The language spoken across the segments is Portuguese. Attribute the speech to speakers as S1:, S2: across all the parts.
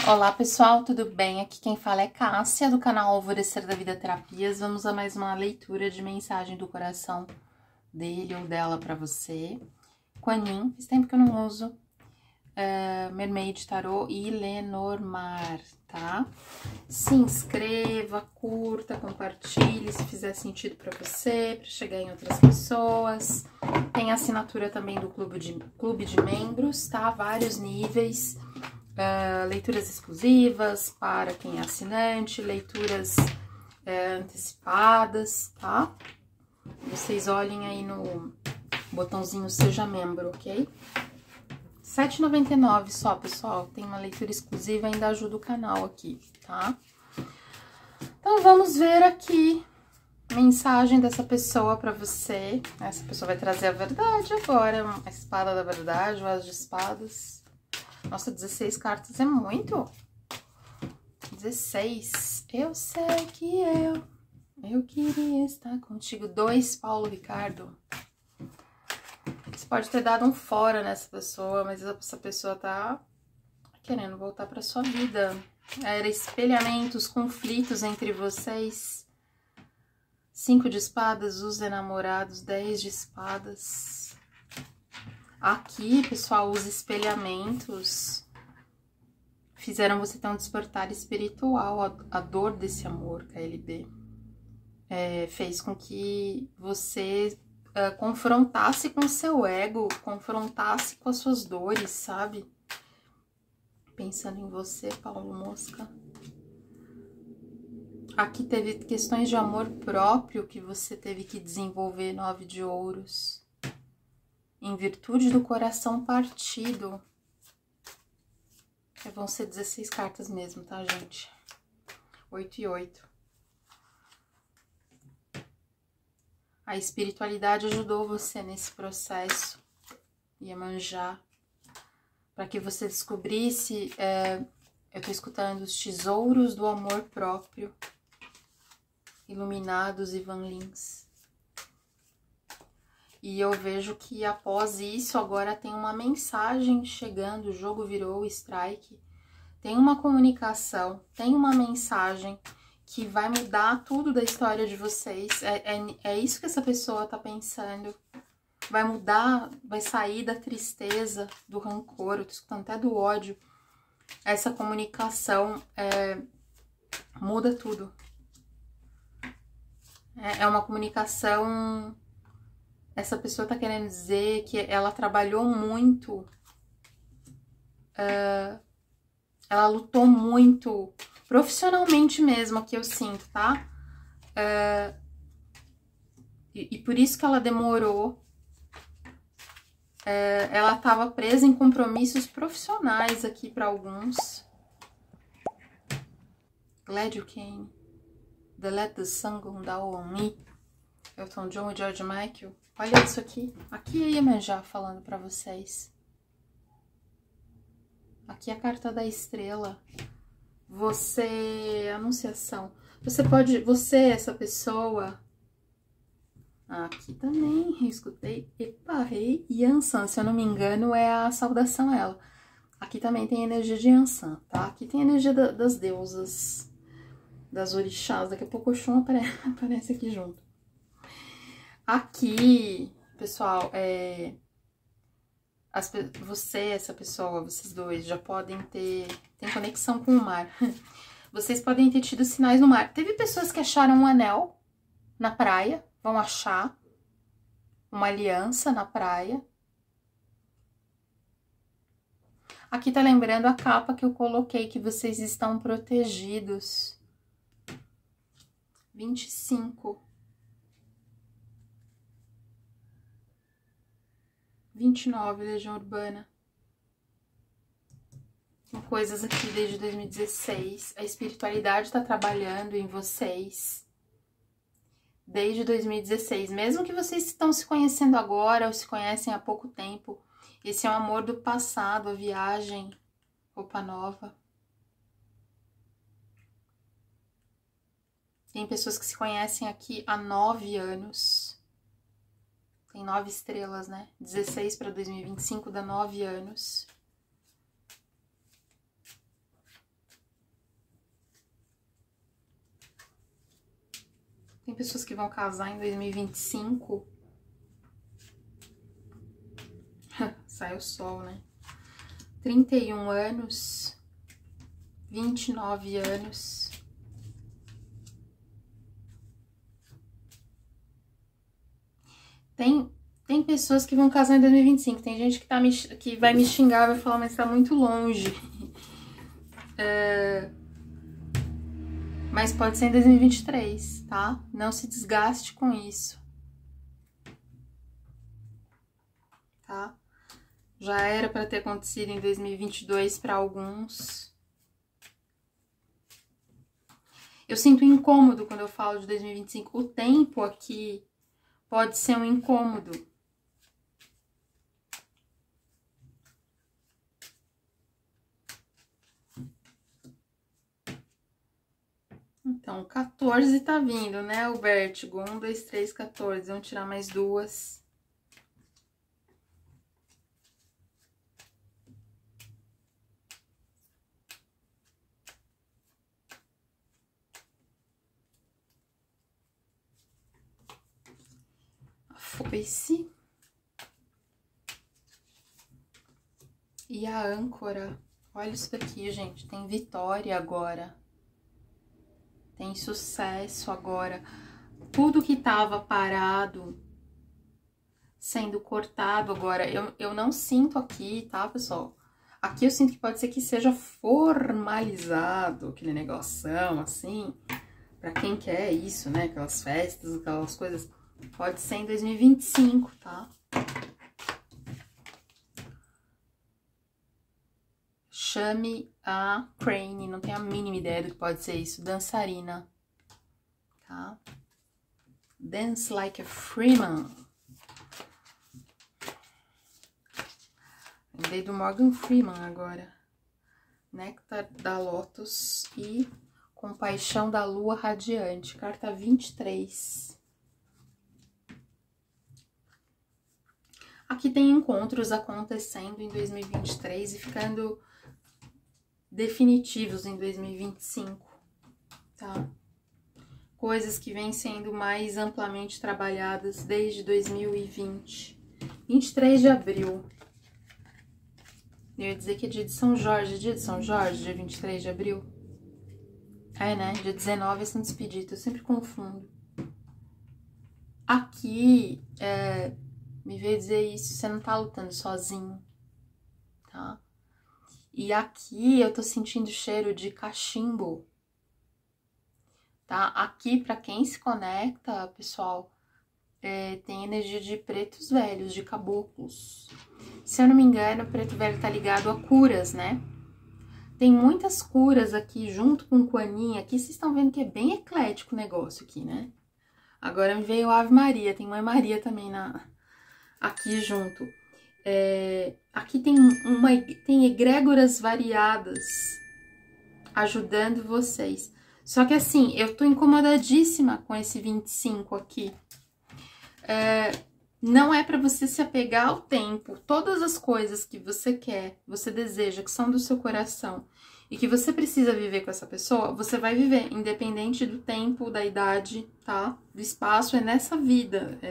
S1: Olá pessoal, tudo bem? Aqui quem fala é Cássia, do canal Alvorecer da Vida Terapias. Vamos a mais uma leitura de mensagem do coração dele ou dela para você. Kuan Yin, faz tempo que eu não uso. Mermaid Tarot e Lenormand, tá? Se inscreva, curta, compartilhe se fizer sentido para você, para chegar em outras pessoas. Tem assinatura também do clube de membros, tá? Vários níveis. Leituras exclusivas para quem é assinante, leituras antecipadas, tá? Vocês olhem aí no botãozinho Seja Membro, ok? R$ 7,99 só, pessoal. Tem uma leitura exclusiva, ainda ajuda o canal aqui, tá? Então, vamos ver aqui mensagem dessa pessoa pra você. Essa pessoa vai trazer a verdade agora, a espada da verdade, o as de espadas. Nossa, 16 cartas é muito. 16. Eu sei que eu queria estar contigo. 2, Paulo Ricardo. Você pode ter dado um fora nessa pessoa, mas essa pessoa tá querendo voltar pra sua vida. Era espelhamentos, conflitos entre vocês. 5 de espadas, os enamorados, 10 de espadas. Aqui, pessoal, os espelhamentos fizeram você ter um despertar espiritual. A dor desse amor, KLB, fez com que você confrontasse com o seu ego, confrontasse com as suas dores, sabe? Pensando em você, Paulo Mosca. Aqui teve questões de amor próprio que você teve que desenvolver, 9 de ouros. Em virtude do coração partido. Vão ser 16 cartas mesmo, tá, gente? 8 e 8. A espiritualidade ajudou você nesse processo. Iemanjá. Para que você descobrisse... eu tô escutando os tesouros do amor próprio. Iluminados e Van Lins. E eu vejo que após isso, agora tem uma mensagem chegando, o jogo virou o strike. Tem uma comunicação, tem uma mensagem que vai mudar tudo da história de vocês. É isso que essa pessoa tá pensando. Vai mudar, vai sair da tristeza, do rancor, eu tô escutando até do ódio. Essa comunicação muda tudo. É uma comunicação... Essa pessoa tá querendo dizer que ela trabalhou muito, ela lutou muito, profissionalmente mesmo, que eu sinto, tá? E por isso que ela demorou, ela tava presa em compromissos profissionais aqui para alguns. Glad you came, the let the sun go down on me. Elton John e George Michael. Olha isso aqui. Aqui é Iemanjá falando pra vocês. Aqui é a carta da estrela. Você... Anunciação. Essa pessoa... Aqui também, eu escutei. Epa, Rei e Ansan. Se eu não me engano, é a saudação a ela. Aqui também tem energia de Ansan, tá? Aqui tem energia das deusas, das orixás. Daqui a pouco o Oxum aparece aqui junto. Aqui, pessoal, essa pessoa, vocês dois já podem ter... Tem conexão com o mar. Vocês podem ter tido sinais no mar. Teve pessoas que acharam um anel na praia, vão achar uma aliança na praia. Aqui tá lembrando a capa que eu coloquei, que vocês estão protegidos. 25. 29, Legião Urbana. Tem coisas aqui desde 2016. A espiritualidade tá trabalhando em vocês desde 2016. Mesmo que vocês estão se conhecendo agora ou se conhecem há pouco tempo, esse é um amor do passado, a viagem, roupa nova. Tem pessoas que se conhecem aqui há 9 anos. Tem 9 estrelas, né? 16 para 2025 dá 9 anos. Tem pessoas que vão casar em 2025. Sai o sol, né? 31 anos, 29 anos. Tem pessoas que vão casar em 2025. Tem gente que vai me xingar, vai falar, mas tá muito longe. Mas pode ser em 2023, tá? Não se desgaste com isso. Tá? Já era para ter acontecido em 2022 para alguns. Eu sinto incômodo quando eu falo de 2025. O tempo aqui pode ser um incômodo. Então, 14 tá vindo, né, o vértigo? 1, 2, 3, 14. Vamos tirar mais duas. Foi-se. E a âncora. Olha isso daqui, gente. Tem vitória agora. Tem sucesso agora. Tudo que tava parado, sendo cortado agora. Eu não sinto aqui, tá, pessoal? Aqui eu sinto que pode ser que seja formalizado, aquele negoção, assim. Pra quem quer isso, né? Aquelas festas, aquelas coisas. Pode ser em 2025, tá? Chame a Crane, não tenho a mínima ideia do que pode ser isso. Dançarina, tá? Dance like a Freeman. Lembrei do Morgan Freeman agora. Néctar da Lotus e Compaixão da Lua Radiante. Carta 23. Aqui tem encontros acontecendo em 2023 e ficando definitivos em 2025, tá? Coisas que vêm sendo mais amplamente trabalhadas desde 2020. 23 de abril. Eu ia dizer que é dia de São Jorge. Dia de São Jorge, dia 23 de abril. É, né? Dia 19 é Santo Expedito. Eu sempre confundo. Aqui, me veio dizer isso. Você não tá lutando sozinho, tá? E aqui eu tô sentindo cheiro de cachimbo, tá? Aqui, pra quem se conecta, pessoal, tem energia de pretos velhos, de caboclos. Se eu não me engano, o preto velho tá ligado a curas, né? Tem muitas curas aqui, junto com o Kuan-Yin. Aqui vocês estão vendo que é bem eclético o negócio aqui, né? Agora me veio a Ave Maria, tem Mãe Maria também aqui junto. Aqui tem egrégoras variadas ajudando vocês. Só que assim, eu tô incomodadíssima com esse 25 aqui. Não é pra você se apegar ao tempo. Todas as coisas que você quer, você deseja, que são do seu coração e que você precisa viver com essa pessoa, você vai viver, independente do tempo, da idade, tá? Do espaço, é nessa vida,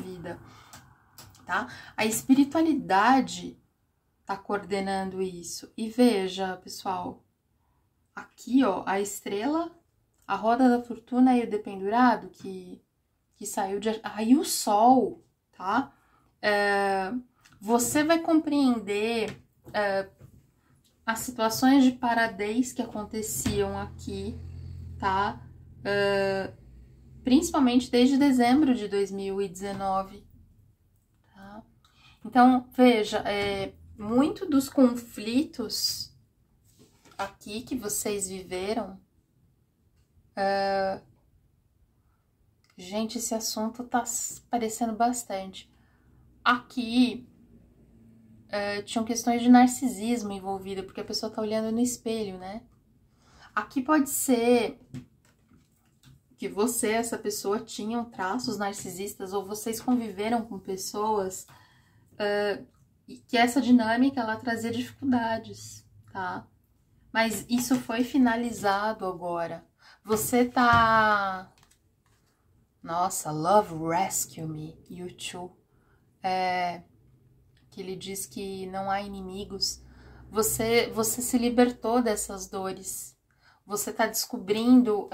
S1: tá? A espiritualidade tá coordenando isso. E veja, pessoal, aqui, ó, a estrela, a roda da fortuna e o dependurado que saiu de... Aí o sol, tá? Você vai compreender as situações de paradez que aconteciam aqui, tá? Principalmente desde dezembro de 2019, tá? Então, veja, muito dos conflitos aqui que vocês viveram, gente, esse assunto tá aparecendo bastante. Aqui, tinham questões de narcisismo envolvida, porque a pessoa tá olhando no espelho, né? Aqui pode ser que você, essa pessoa, tinham traços narcisistas, ou vocês conviveram com pessoas e que essa dinâmica, ela trazia dificuldades, tá? Mas isso foi finalizado agora. Você tá Nossa, Love Rescue Me, U2. Que ele diz que não há inimigos. Você se libertou dessas dores. Você tá descobrindo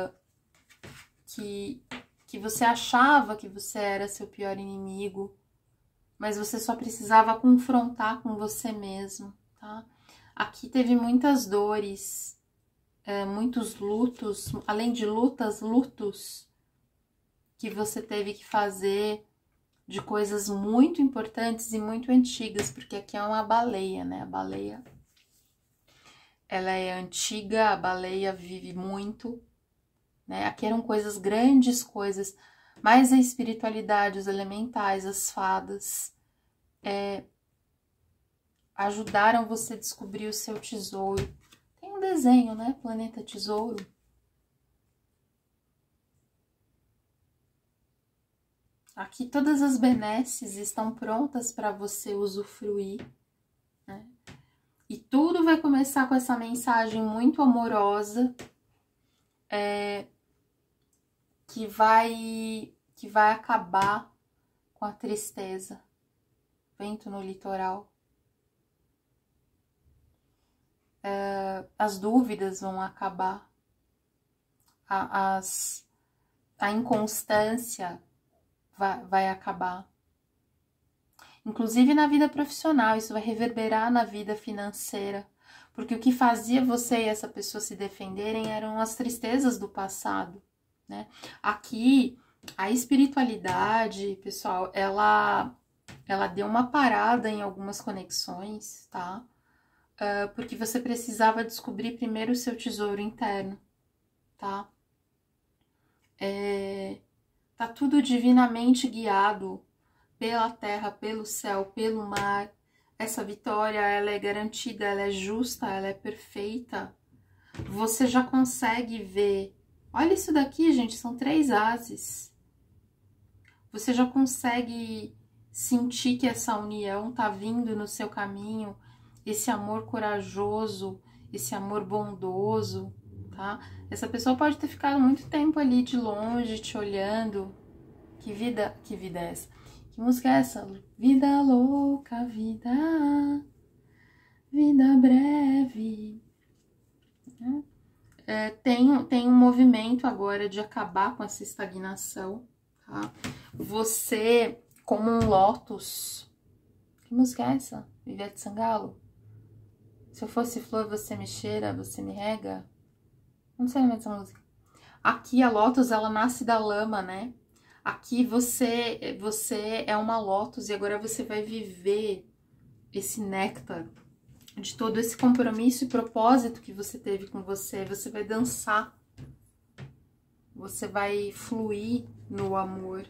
S1: que você achava que você era seu pior inimigo, mas você só precisava confrontar com você mesmo, tá? Aqui teve muitas dores, muitos lutos, além de lutos que você teve que fazer de coisas muito importantes e muito antigas, porque aqui é uma baleia, né? A baleia, ela é antiga, a baleia vive muito, né? Aqui eram coisas, grandes coisas, mas a espiritualidade, os elementais, as fadas, ajudaram você a descobrir o seu tesouro. Tem um desenho, né? Planeta Tesouro. Aqui todas as benesses estão prontas para você usufruir, né? E tudo vai começar com essa mensagem muito amorosa, que vai acabar com a tristeza. Vento no litoral. As dúvidas vão acabar. A inconstância vai acabar. Inclusive na vida profissional, isso vai reverberar na vida financeira. Porque o que fazia você e essa pessoa se defenderem eram as tristezas do passado, né? Aqui, a espiritualidade, pessoal, ela deu uma parada em algumas conexões, tá? Porque você precisava descobrir primeiro o seu tesouro interno, tá? Tá tudo divinamente guiado pela terra, pelo céu, pelo mar. Essa vitória, ela é garantida, ela é justa, ela é perfeita. Você já consegue ver. Olha isso daqui, gente, são 3 ases. Você já consegue sentir que essa união tá vindo no seu caminho, esse amor corajoso, esse amor bondoso, tá? Essa pessoa pode ter ficado muito tempo ali de longe, te olhando. Que vida é essa? Que música é essa? Vida louca, vida breve. Tem um movimento agora de acabar com essa estagnação, tá? Você, como um lótus. Que música é essa? Ivete Sangalo? Se eu fosse flor, você me cheira, você me rega? Não sei mais essa música. Aqui a lótus, ela nasce da lama, né? Aqui você é uma lótus e agora você vai viver esse néctar de todo esse compromisso e propósito que você teve com você. Você vai dançar, você vai fluir no amor.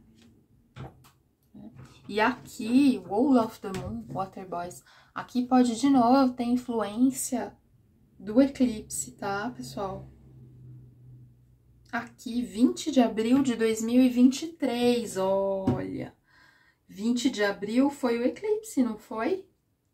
S1: E aqui, Wall of the Moon, Water Boys, aqui pode de novo ter influência do eclipse, tá, pessoal? Aqui, 20 de abril de 2023, olha. 20 de abril foi o eclipse, não foi?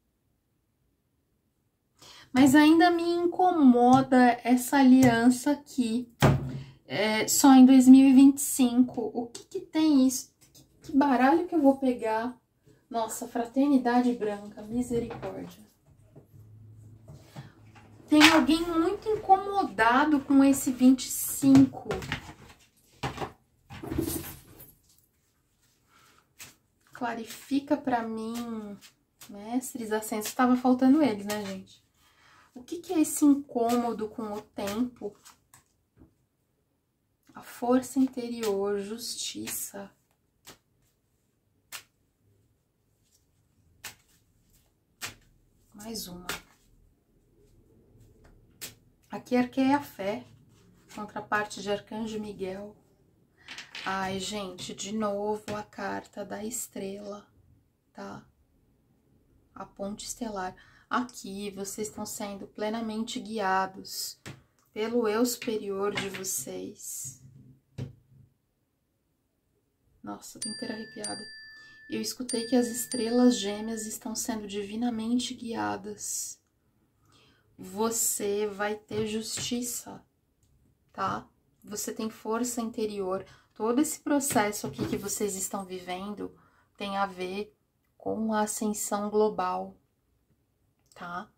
S1: Mas ainda me incomoda essa aliança aqui, só em 2025. O que tem isso? Que baralho que eu vou pegar? Nossa, fraternidade branca, misericórdia. Tem alguém muito incomodado com esse 25. Clarifica pra mim, mestres ascensos. Tava faltando eles, né, gente? O que é esse incômodo com o tempo? A força interior, justiça. Mais uma. Aqui arquei a fé, contraparte de Arcanjo Miguel. Ai, gente, de novo a carta da estrela, tá? A ponte estelar. Aqui vocês estão sendo plenamente guiados pelo eu superior de vocês. Nossa, tô inteira arrepiada. Eu escutei que as estrelas gêmeas estão sendo divinamente guiadas. Você vai ter justiça, tá? Você tem força interior. Todo esse processo aqui que vocês estão vivendo tem a ver com a ascensão global, tá?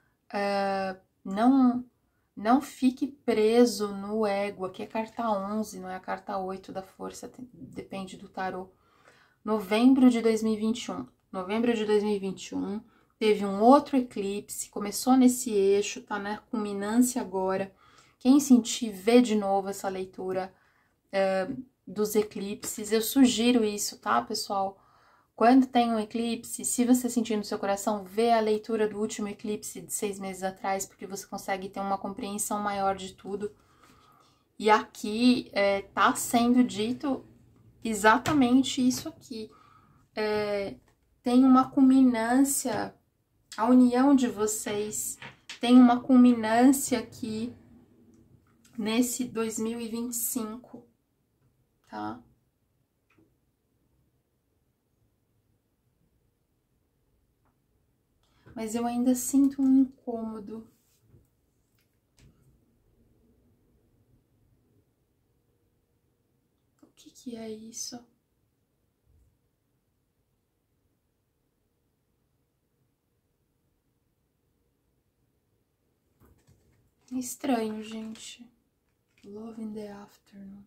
S1: Não fique preso no ego. Aqui é carta 11, não é a carta 8 da força, depende do tarô. Novembro de 2021. Novembro de 2021, teve um outro eclipse, começou nesse eixo, tá na culminância agora. Quem sentir, vê de novo essa leitura dos eclipses. Eu sugiro isso, tá, pessoal? Quando tem um eclipse, se você sentir no seu coração, vê a leitura do último eclipse de 6 meses atrás, porque você consegue ter uma compreensão maior de tudo. E aqui tá sendo dito exatamente isso aqui. Tem uma culminância, a união de vocês tem uma culminância aqui nesse 2025, tá? Mas eu ainda sinto um incômodo. O que é isso? Estranho, gente. Love in the afternoon.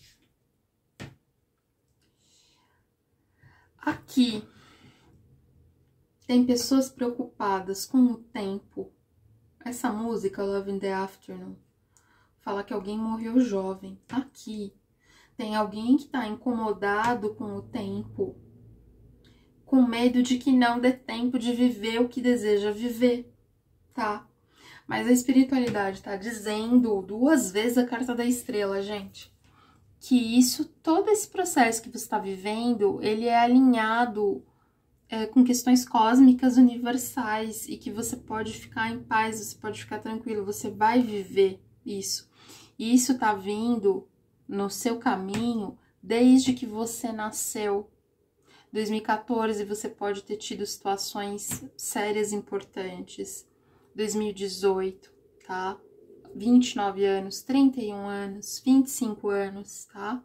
S1: Aqui tem pessoas preocupadas com o tempo. Essa música, Love in the Afternoon, fala que alguém morreu jovem. Aqui tem alguém que tá incomodado com o tempo, com medo de que não dê tempo de viver o que deseja viver, tá? Mas a espiritualidade tá dizendo 2 vezes a carta da estrela, gente, que isso, todo esse processo que você está vivendo, ele é alinhado com questões cósmicas universais e que você pode ficar em paz, você pode ficar tranquilo, você vai viver isso. E isso tá vindo no seu caminho desde que você nasceu. 2014 você pode ter tido situações sérias importantes. 2018, tá? 29 anos, 31 anos, 25 anos, tá?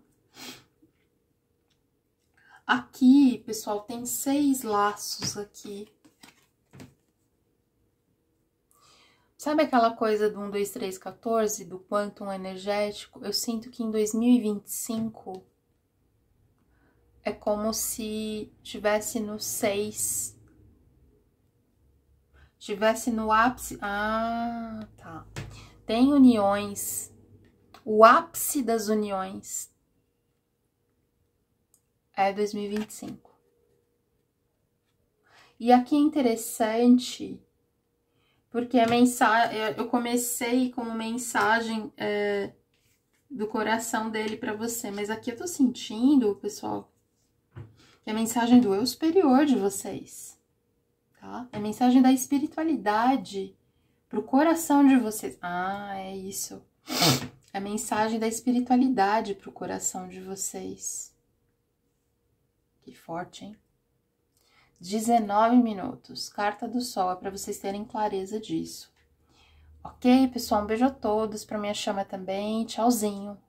S1: Aqui, pessoal, tem 6 laços aqui. Sabe aquela coisa do 1, 2, 3, 14, do quantum energético? Eu sinto que em 2025 é como se tivesse no 6. Tivesse no ápice. Ah, tá. Tem uniões. O ápice das uniões é 2025. E aqui é interessante, porque a mensagem, eu comecei como mensagem do coração dele para você, mas aqui eu tô sentindo, pessoal, que é a mensagem do eu superior de vocês, tá? É a mensagem da espiritualidade pro coração de vocês. Ah, é isso. É a mensagem da espiritualidade pro coração de vocês. Que forte, hein? 19 minutos. Carta do Sol, é para vocês terem clareza disso. Ok, pessoal? Um beijo a todos, pra minha chama também. Tchauzinho.